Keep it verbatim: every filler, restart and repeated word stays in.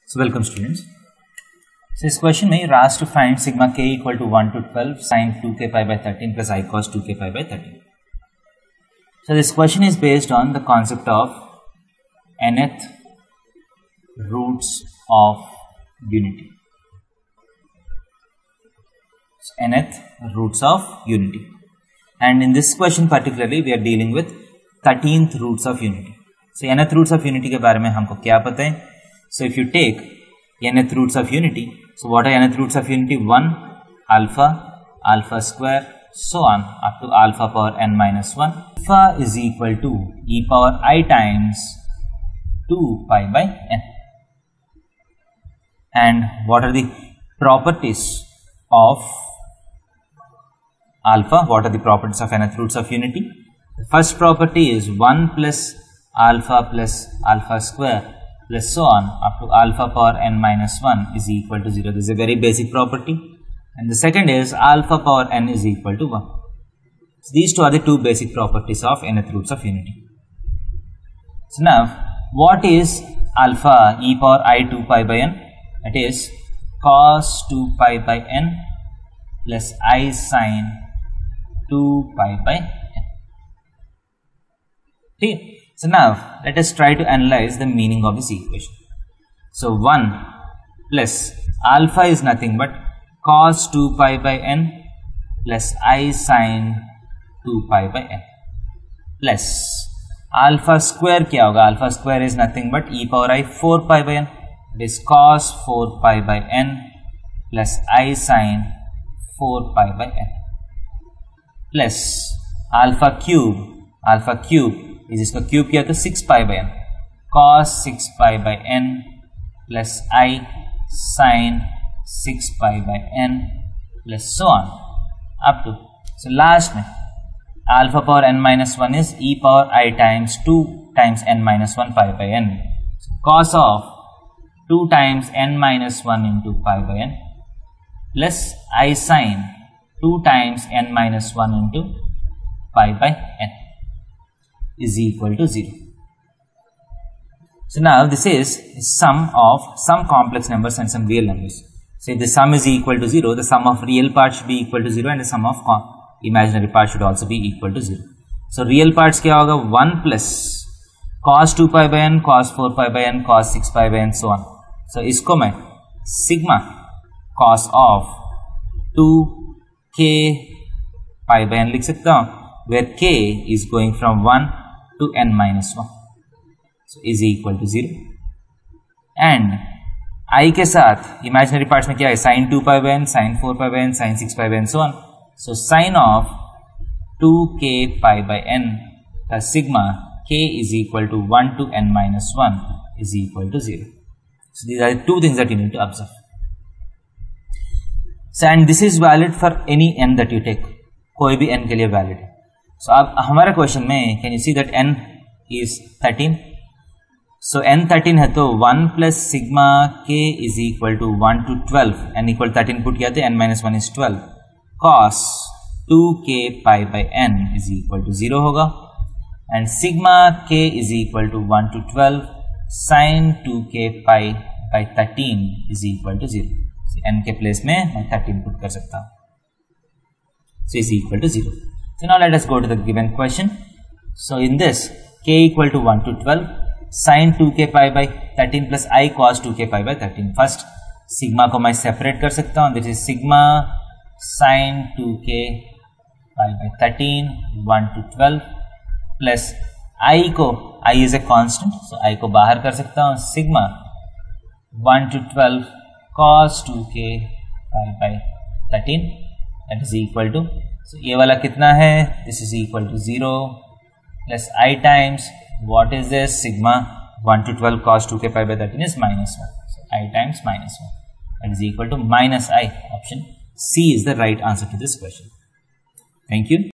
So welcome students. So this question may you're asked to find sigma k equal to one to twelve sine two k pi by thirteen plus I cos two k pi by thirteen. So this question is based on the concept of nth roots of unity. So nth roots of unity. And in this question particularly we are dealing with thirteenth roots of unity. So nth roots of unity के बारे में हमको क्या पता है? So if you take nth roots of unity, so what are nth roots of unity? one, alpha, alpha square, so on up to alpha power n minus one. Alpha is equal to e power I times two pi by n. And what are the properties of alpha? What are the properties of nth roots of unity? The first property is one plus alpha plus alpha square plus so on up to alpha power n minus one is equal to zero. This is a very basic property. And the second is alpha power n is equal to one. So these two are the two basic properties of nth roots of unity. So now, what is alpha e power I two pi by n? That is cos two pi by n plus I sine two pi by n. Okay. So now, let us try to analyze the meaning of this equation. So one plus alpha is nothing but cos two pi by n plus I sine two pi by n plus alpha square क्या होगा? Alpha square is nothing but e power I four pi by n. It is cos four pi by n plus I sine four pi by n plus alpha cube. Alpha cube is इसका cube किया तो six pi by N cos six pi by n plus I sin six pi by n plus so on up to, so last में alpha power n minus one is e power I times two times n minus one pi by n. So cos of two times n minus one into pi by n plus I sin two times n minus one into pi by n is equal to zero. So now this is the sum of some complex numbers and some real numbers. So if the sum is equal to zero, the sum of real part should be equal to zero and the sum of imaginary part should also be equal to zero. So real parts क्या होगा? one plus cos two pi by n, cos four pi by n, cos six pi by n, so on. So इसको मैं sigma cos of two k pi by n लिख सकता हूँ, where k is going from one to n minus one, so is equal to zero. And I के साथ imaginary parts में क्या है? sin two pi by n, sin four pi by n, sin six pi by n, so on. So sin of two k pi by n plus sigma k is equal to one to n minus one is equal to zero. So these are the two things that you need to observe. So and this is valid for any n that you take. कोई भी n के लिए valid है. So अब हमारे question में can you see that n is thirteen? So n thirteen है तो one plus sigma k is equal to one to twelve. n equal thirteen put किया तो n minus one is twelve. Cos two k pi by n is equal to zero होगा. And sigma k is equal to one to twelve. Sin two k pi by thirteen is equal to zero. So n के place में मैं thirteen put कर सकता हूँ. So is equal to zero. So now let us go to the given question. So in this k equal to one to twelve, sin two k pi by thirteen plus I cos two k pi by thirteen. First sigma को मैं separate कर सकता हूँ. This is sigma sin two k pi by thirteen one to twelve plus I को, I is a constant, so I को बाहर कर सकता हूँ. Sigma one to twelve cos two k pi by thirteen, that is equal to, so ये वाला कितना है? This is equal to zero plus I times, what is this? Sigma one to twelve cos two k pi by thirteen is minus one. So I times minus one, that is equal to minus I. Option C is the right answer to this question. Thank you.